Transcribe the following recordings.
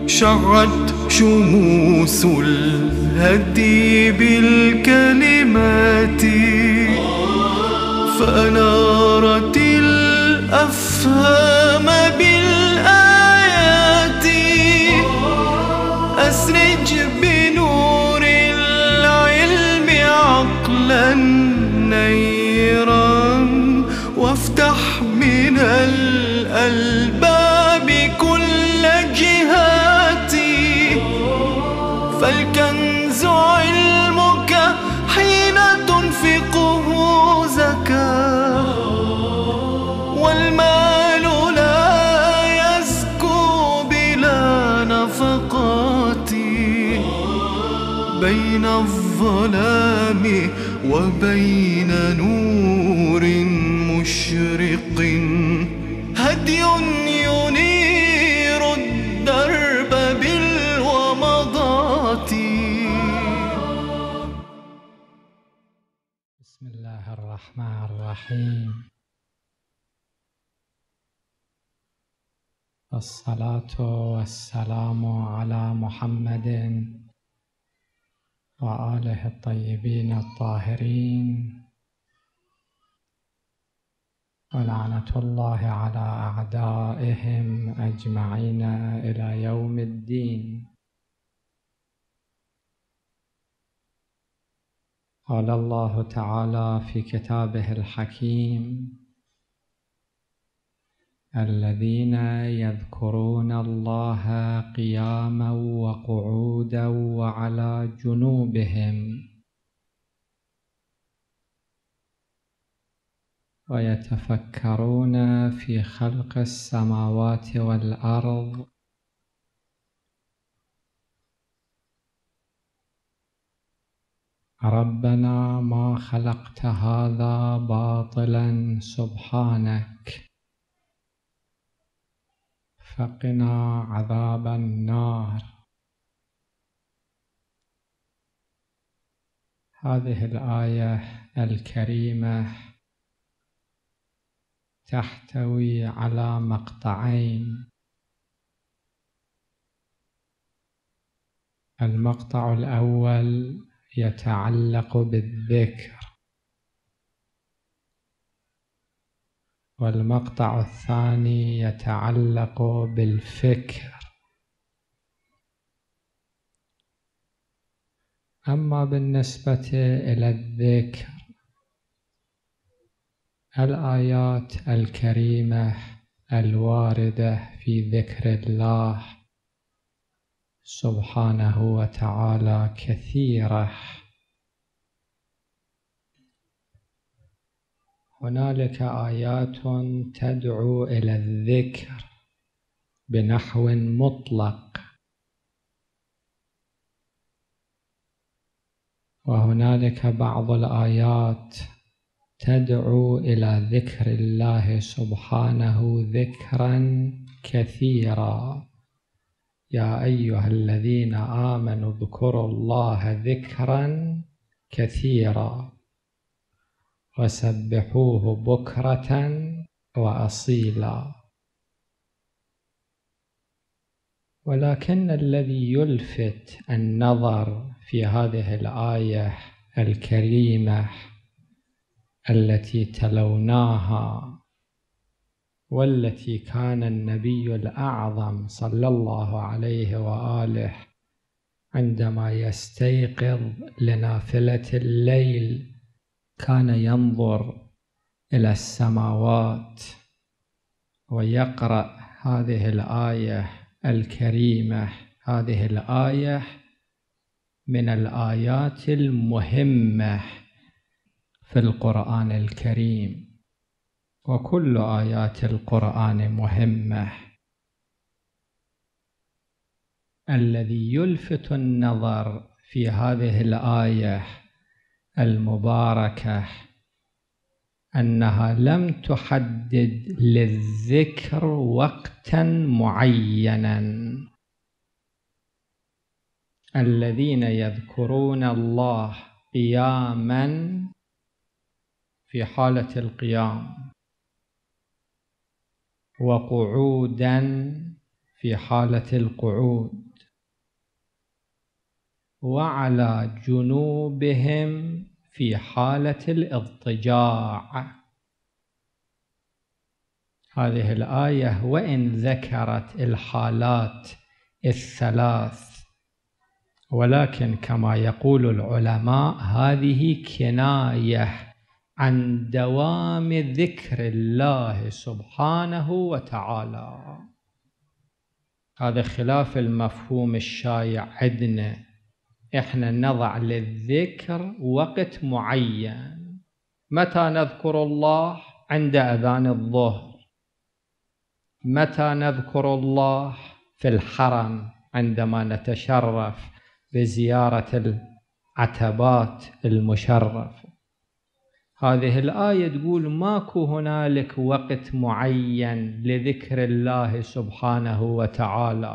شعت شموس الهدي بالكلمات فأنارت الأفهام بالآيات. أسرج بنور العلم عقلا نيرا وافتح من الألباب كل جهاتي. فالكنز علمك حين تنفقه زكاة، والمال لا يزكو بلا نفقات. بين الظلام وبين نور مشرق هدي ينير الدرب بالومضات. بسم الله الرحمن الرحيم. الصلاة والسلام على محمد وآله الطيبين الطاهرين، ولعنة الله على أعدائهم أجمعين إلى يوم الدين. قال الله تعالى في كتابه الحكيم: الذين يذكرون الله قياما وقعودا وعلى جنوبهم ويتفكرون في خلق السماوات والأرض ربنا ما خلقت هذا باطلا سبحانك فقنا عذاب النار. هذه الآية الكريمة تحتوي على مقطعين. المقطع الأول يتعلق بالذكر، والمقطع الثاني يتعلق بالفكر. أما بالنسبة إلى الذكر، الآيات الكريمة الواردة في ذكر الله سبحانه وتعالى كثيرة. هنالك آيات تدعو إلى الذكر بنحو مطلق، وهنالك بعض الآيات تدعو إلى ذكر الله سبحانه ذكرا كثيرا. يا أيها الذين آمنوا اذكروا الله ذكرا كثيرا وسبحوه بكرة وأصيلا. ولكن الذي يلفت النظر في هذه الآية الكريمة التي تلوناها، والتي كان النبي الأعظم صلى الله عليه وآله عندما يستيقظ لنافلة الليل كان ينظر إلى السماوات ويقرأ هذه الآية الكريمة. هذه الآية من الآيات المهمة في القرآن الكريم، وكل آيات القرآن مهمة. الذي يلفت النظر في هذه الآية المباركة أنها لم تحدد للذكر وقتا معينا. الذين يذكرون الله قياما في حالة القيام، وقعودا في حالة القعود، وعلى جنوبهم في حالة الاضطجاع. هذه الآية وإن ذكرت الحالات الثلاث، ولكن كما يقول العلماء هذه كناية عن دوام ذكر الله سبحانه وتعالى. هذا خلاف المفهوم الشائع عندنا، إحنا نضع للذكر وقت معين. متى نذكر الله؟ عند أذان الظهر. متى نذكر الله؟ في الحرم عندما نتشرف بزيارة العتبات المشرفة. هذه الآية تقول ماكو هنالك وقت معين لذكر الله سبحانه وتعالى.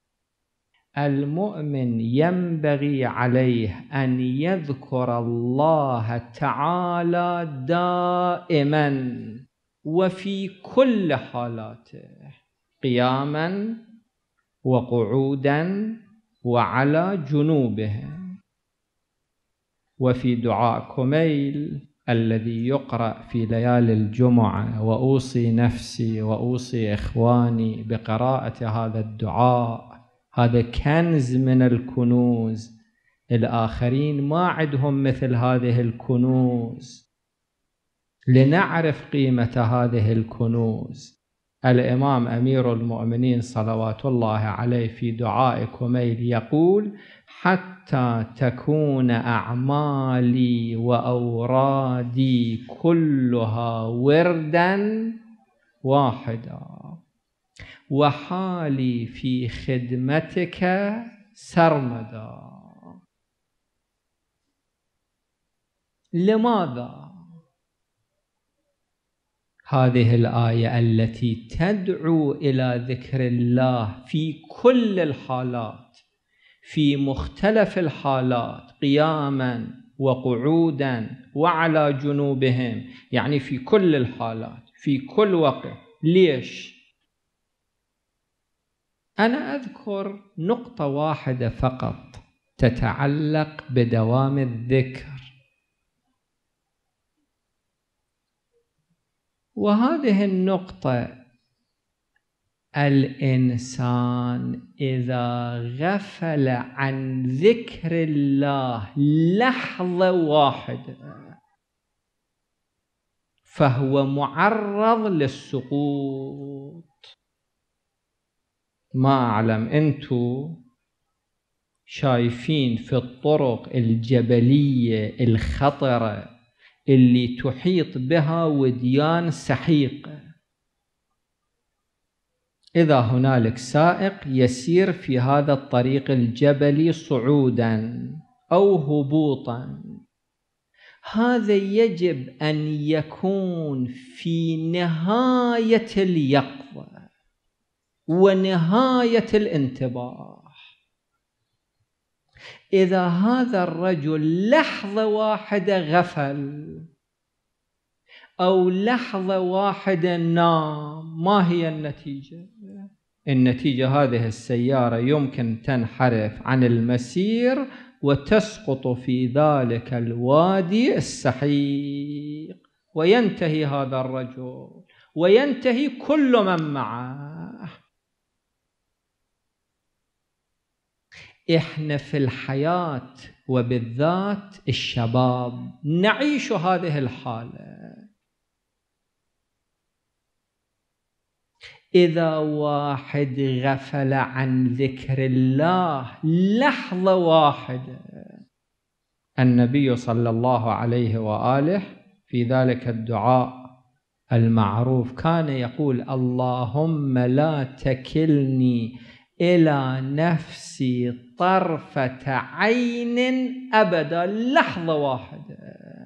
المؤمن ينبغي عليه أن يذكر الله تعالى دائما وفي كل حالاته، قياما وقعودا وعلى جنوبهم. وفي دعاء كميل الذي يقرأ في ليالي الجمعة، وأوصي نفسي وأوصي إخواني بقراءة هذا الدعاء، هذا كنز من الكنوز. الآخرين ما عندهم مثل هذه الكنوز. لنعرف قيمة هذه الكنوز، الإمام أمير المؤمنين صلوات الله عليه في دعاء كميل يقول: حتى تكون أعمالي وأورادي كلها وردا واحدا، وحالي في خدمتك سرمدا. لماذا؟ هذه الآية التي تدعو إلى ذكر الله في كل الحالات، في مختلف الحالات، قياما وقعودا وعلى جنوبهم، يعني في كل الحالات في كل وقت. ليش؟ أنا أذكر نقطة واحدة فقط تتعلق بدوام الذكر، وهذه النقطة: الإنسان إذا غفل عن ذكر الله لحظة واحدة فهو معرض للسقوط. ما أعلم أنتوا شايفين في الطرق الجبلية الخطرة اللي تحيط بها وديان سحيقة، إذا هنالك سائق يسير في هذا الطريق الجبلي صعودا أو هبوطا، هذا يجب أن يكون في نهاية اليقظة ونهاية الانتباه. إذا هذا الرجل لحظة واحدة غفل أو لحظة واحدة نام، ما هي النتيجة؟ النتيجة هذه السيارة يمكن تنحرف عن المسير وتسقط في ذلك الوادي السحيق، وينتهي هذا الرجل وينتهي كل من معه. إحنا في الحياة وبالذات الشباب نعيش هذه الحالة. إذا واحد غفل عن ذكر الله لحظة واحدة، النبي صلى الله عليه وآله في ذلك الدعاء المعروف كان يقول: اللهم لا تكلني إلى نفسي طرفة عين أبدا، لحظة واحدة.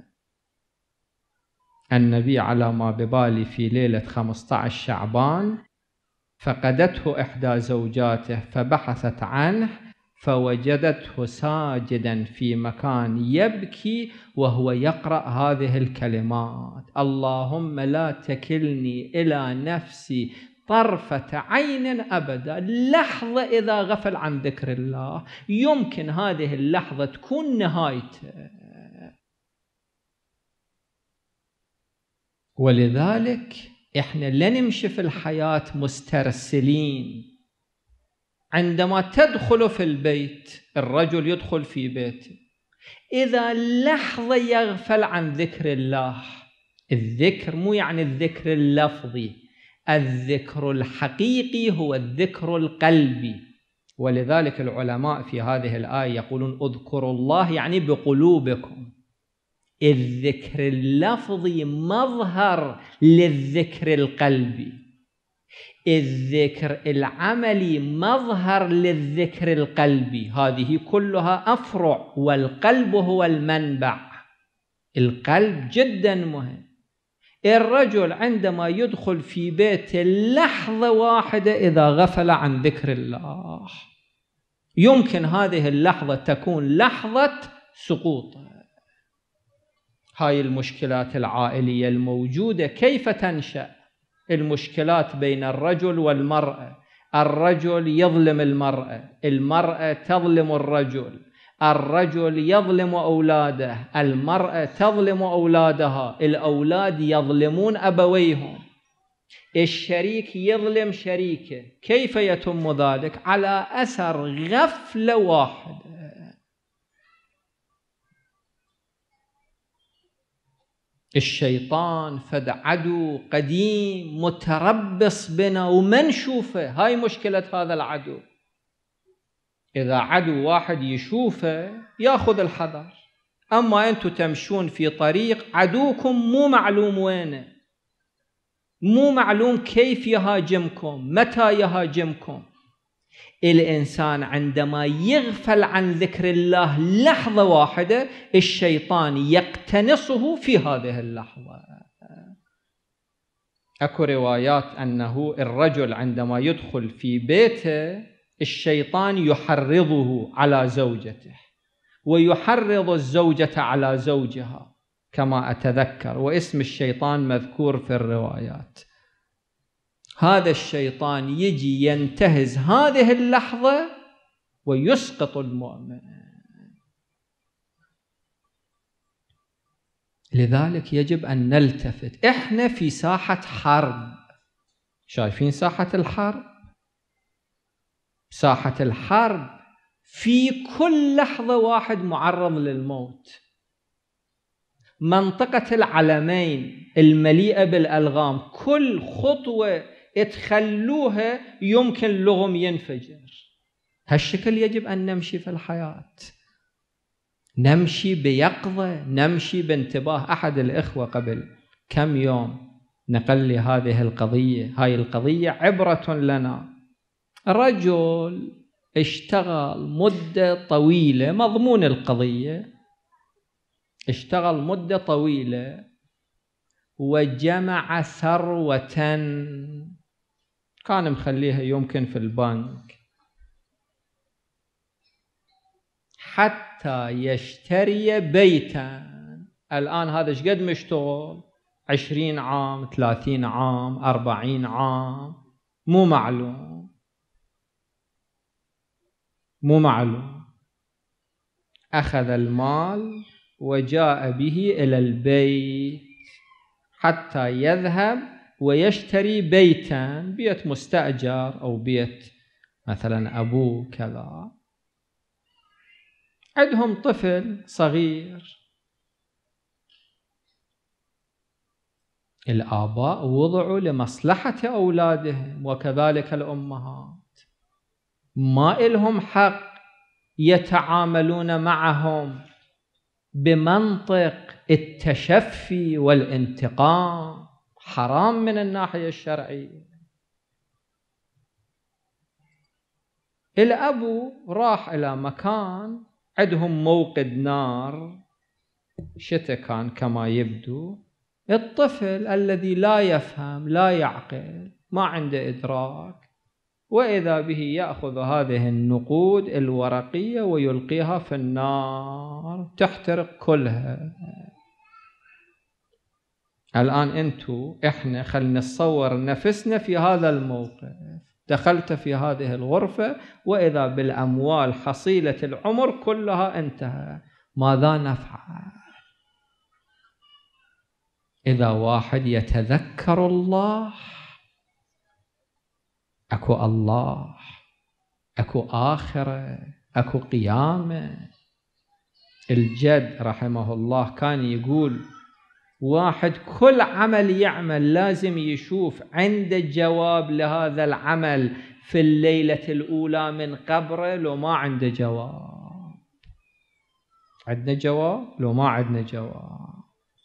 النبي على ما ببالي في ليلة 15 شعبان فقدته إحدى زوجاته فبحثت عنه فوجدته ساجدا في مكان يبكي وهو يقرأ هذه الكلمات: اللهم لا تكلني إلى نفسي طرفة عين أبدا، لحظة إذا غفل عن ذكر الله يمكن هذه اللحظة تكون نهايته. ولذلك إحنا لا نمشي في الحياة مسترسلين. عندما تدخل في البيت، الرجل يدخل في بيته، إذا لحظة يغفل عن ذكر الله، الذكر مو يعني الذكر اللفظي، الذكر الحقيقي هو الذكر القلبي. ولذلك العلماء في هذه الآية يقولون اذكروا الله يعني بقلوبكم. الذكر اللفظي مظهر للذكر القلبي، الذكر العملي مظهر للذكر القلبي. هذه كلها أفرع، والقلب هو المنبع. القلب جدا مهم. الرجل عندما يدخل في بيت لحظة واحدة إذا غفل عن ذكر الله، يمكن هذه اللحظة تكون لحظة سقوطه. هاي المشكلات العائلية الموجودة كيف تنشأ؟ المشكلات بين الرجل والمرأة، الرجل يظلم المرأة، المرأة تظلم الرجل، الرجل يظلم أولاده، المرأة تظلم أولادها، الأولاد يظلمون أبويهم، الشريك يظلم شريكه. كيف يتم ذلك؟ على أثر غفلة واحدة. الشيطان فد عدو قديم متربص بنا وما نشوفه. هاي مشكلة هذا العدو. إذا عدو واحد يشوفه يأخذ الحذر، أما أنتم تمشون في طريق عدوكم مو معلوم وينه، مو معلوم كيف يهاجمكم، متى يهاجمكم. الإنسان عندما يغفل عن ذكر الله لحظة واحدة، الشيطان يقتنصه في هذه اللحظة. أكو روايات أنه الرجل عندما يدخل في بيته الشيطان يحرضه على زوجته، ويحرض الزوجة على زوجها كما أتذكر، واسم الشيطان مذكور في الروايات. هذا الشيطان يجي ينتهز هذه اللحظة ويسقط المؤمن. لذلك يجب أن نلتفت. إحنا في ساحة حرب. شايفين ساحة الحرب؟ ساحة الحرب في كل لحظة واحد معرض للموت. منطقة العلمين المليئة بالألغام، كل خطوة تخلوها يمكن لغم ينفجر. هالشكل يجب أن نمشي في الحياة، نمشي بيقظة، نمشي بانتباه. أحد الإخوة قبل كم يوم نقل لي هذه القضية. هاي القضية عبرة لنا. رجل اشتغل مدة طويلة، مضمون القضية، اشتغل مدة طويلة وجمع ثروة كان مخليها يمكن في البنك حتى يشتري بيتا. الآن هذا شقد مشتغل؟ 20 عام، 30 عام، 40 عام، مو معلوم، مو معلوم. أخذ المال وجاء به إلى البيت حتى يذهب ويشتري بيتا، بيت مستأجر أو بيت مثلا أبوه كذا. عندهم طفل صغير، الآباء وضعوا لمصلحة أولادهم وكذلك الأمهات، ما إلهم حق يتعاملون معهم بمنطق التشفي والانتقام، حرام من الناحية الشرعية. الأبو راح إلى مكان عندهم موقد نار، شتى كان كما يبدو. الطفل الذي لا يفهم لا يعقل ما عنده إدراك، وإذا به يأخذ هذه النقود الورقية ويلقيها في النار تحترق كلها. الآن إحنا خلينا نتصور نفسنا في هذا الموقف. دخلت في هذه الغرفة وإذا بالأموال حصيلة العمر كلها انتهى، ماذا نفعل؟ إذا واحد يتذكر الله، أكو الله، أكو آخرة، أكو قيامة. الجد رحمه الله كان يقول واحد كل عمل يعمل لازم يشوف عنده جواب لهذا العمل في الليلة الأولى من قبره. لو ما عنده جواب، عندنا جواب؟ لو ما عندنا جواب.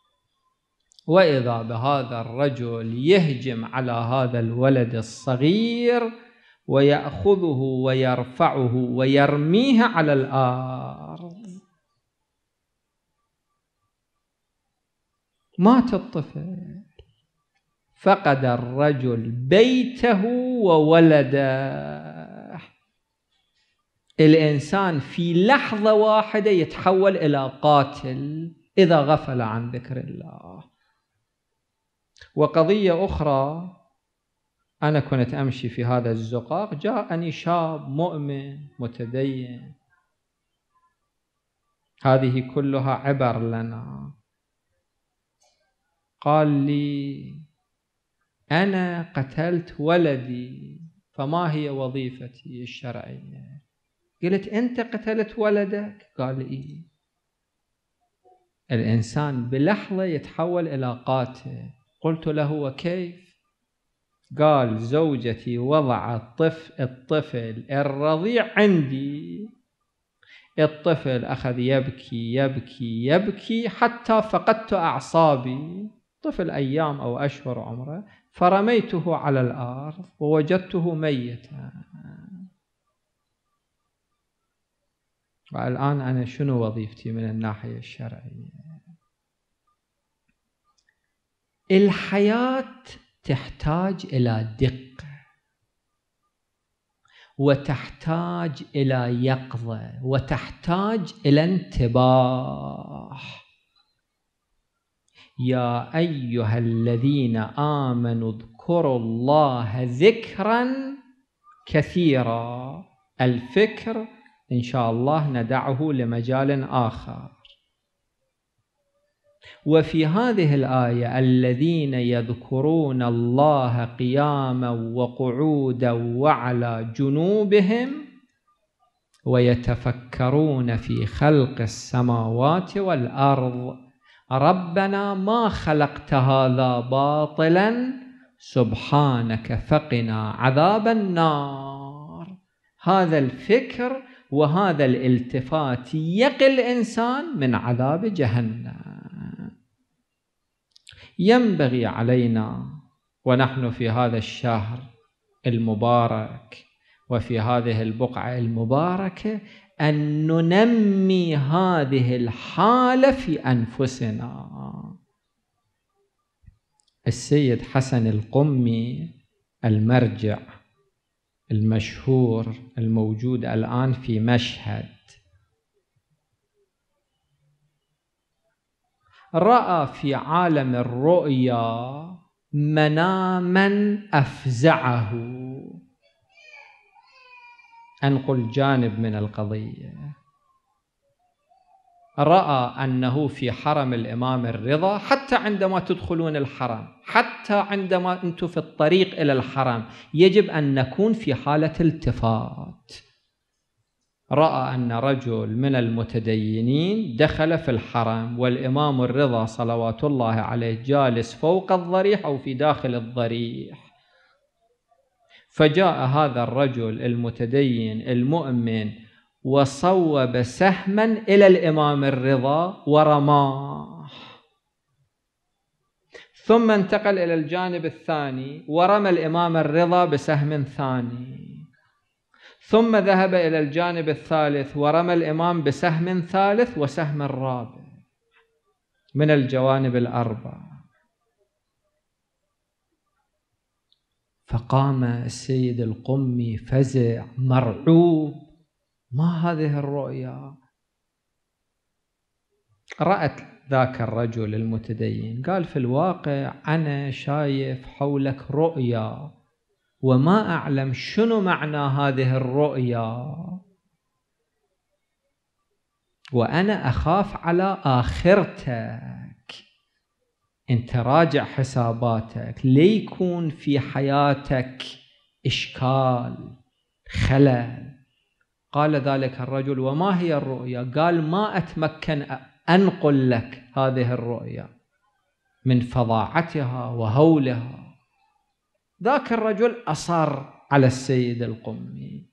وإذا بهذا الرجل يهجم على هذا الولد الصغير ويأخذه ويرفعه ويرميه على الأرض. مات الطفل، فقد الرجل بيته وولده. الإنسان في لحظة واحدة يتحول إلى قاتل إذا غفل عن ذكر الله. وقضية أخرى، أنا كنت أمشي في هذا الزقاق، جاءني شاب مؤمن متدين، هذه كلها عبر لنا. قال لي أنا قتلت ولدي، فما هي وظيفتي الشرعية؟ قلت أنت قتلت ولدك؟ قال إيه. الإنسان بلحظة يتحول إلى قاتل. قلت له وكيف؟ قال زوجتي وضعت الطفل الرضيع عندي، الطفل أخذ يبكي يبكي يبكي حتى فقدت أعصابي، طفل أيام أو أشهر عمره، فرميته على الأرض ووجدته ميتا. والآن أنا شنو وظيفتي من الناحية الشرعية؟ الحياة تحتاج إلى دقة، وتحتاج إلى يقظة، وتحتاج إلى انتباه. يا أيها الذين آمنوا اذكروا الله ذكرا كثيرا. الفكر إن شاء الله ندعه لمجال آخر. وفي هذه الآية الذين يذكرون الله قياما وقعودا وعلى جنوبهم ويتفكرون في خلق السماوات والأرض ربنا ما خلقت هذا باطلا سبحانك فقنا عذاب النار. هذا الفكر وهذا الالتفات يقي الإنسان من عذاب جهنم. ينبغي علينا ونحن في هذا الشهر المبارك وفي هذه البقعة المباركة أن ننمي هذه الحالة في أنفسنا. السيد حسن القمي المرجع المشهور الموجود الآن في مشهد، رأى في عالم الرؤيا مناما أفزعه. أنقل جانب من القضية. رأى أنه في حرم الإمام الرضا، حتى عندما تدخلون الحرم، حتى عندما أنتم في الطريق إلى الحرم، يجب أن نكون في حالة التفات. رأى أن رجل من المتدينين دخل في الحرم والإمام الرضا صلوات الله عليه جالس فوق الضريح أو في داخل الضريح. فجاء هذا الرجل المتدين المؤمن وصوب سهما إلى الإمام الرضا ورماه، ثم انتقل إلى الجانب الثاني ورمى الإمام الرضا بسهم ثاني، ثم ذهب إلى الجانب الثالث ورمى الإمام بسهم ثالث وسهم رابع من الجوانب الأربع. فقام السيد القمي فزع ما هذه الرؤيا؟ رأت ذاك الرجل المتدين؟ قال في الواقع أنا شايف حولك رؤيا وما أعلم شنو معنى هذه الرؤيا، وأنا أخاف على آخرتك، أنت راجع حساباتك ليكون في حياتك إشكال خلل. قال ذلك الرجل: وما هي الرؤيا؟ قال: ما أتمكن أنقل لك هذه الرؤيا من فظاعتها وهولها. ذاك الرجل أصر على السيد القمي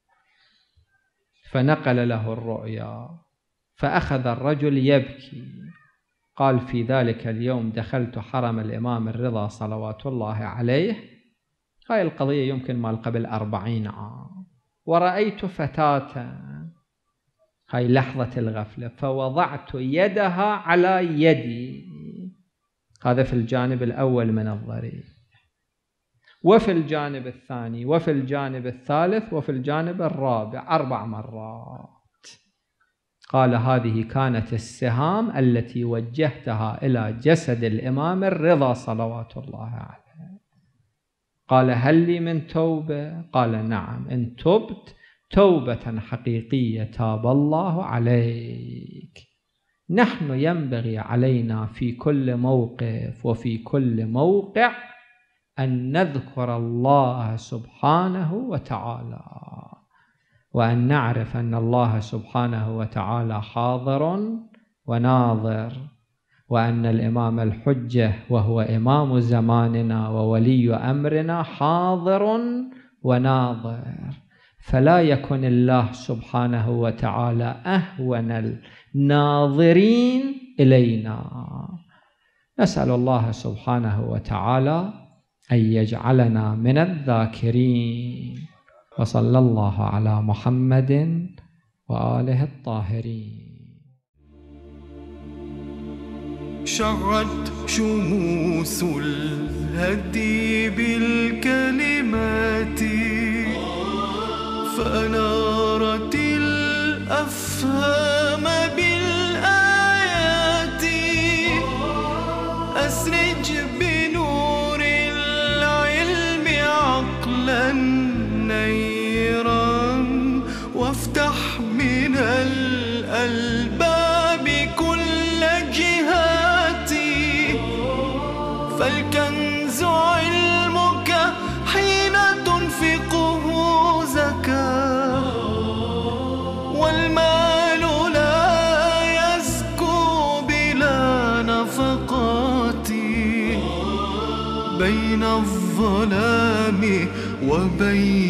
فنقل له الرؤيا، فأخذ الرجل يبكي. قال: في ذلك اليوم دخلت حرم الإمام الرضا صلوات الله عليه، هاي القضية يمكن مال قبل 40 عام، ورأيت فتاة، هاي لحظة الغفلة، فوضعت يدها على يدي. هذا في الجانب الأول من الضريح، وفي الجانب الثاني، وفي الجانب الثالث، وفي الجانب الرابع 4 مرات. قال: هذه كانت السهام التي وجهتها إلى جسد الإمام الرضا صلوات الله عليه. قال: هل لي من توبة؟ قال: نعم، إن تبت توبة حقيقية تاب الله عليك. نحن ينبغي علينا في كل موقف وفي كل موقع أن نذكر الله سبحانه وتعالى، وأن نعرف أن الله سبحانه وتعالى حاضر وناظر، وأن الإمام الحجة وهو إمام زماننا وولي أمرنا حاضر وناظر، فلا يكن الله سبحانه وتعالى أهون الناظرين إلينا. نسأل الله سبحانه وتعالى أن يجعلنا من الذاكرين، وصلى الله على محمد وآله الطاهرين. شعت شموس الهدي بالكلمات، فأنارت الأفهام بالآيات. أسرج بنور العلم عقلا نيرا، وافتح من الألباب كل جهاتي. فالكنز علمك حين تنفقه زكاة، والمال لا يزكو بلا نفقات. بين الظلام وبين